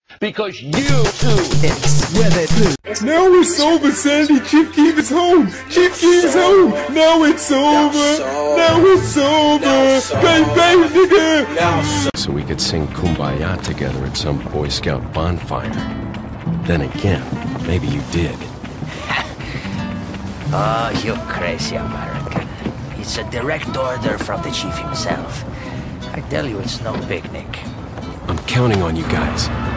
Because you two It's where they blue. Now it's over, Sandy. Chief Keef is home. Chief Keef is home. Now it's over. Now it's over. Bang, bang, nigga. So we could sing Kumbaya together at some Boy Scout bonfire. Then again, maybe you did. Oh, you crazy American. It's a direct order from the chief himself. I tell you, it's no picnic. I'm counting on you guys.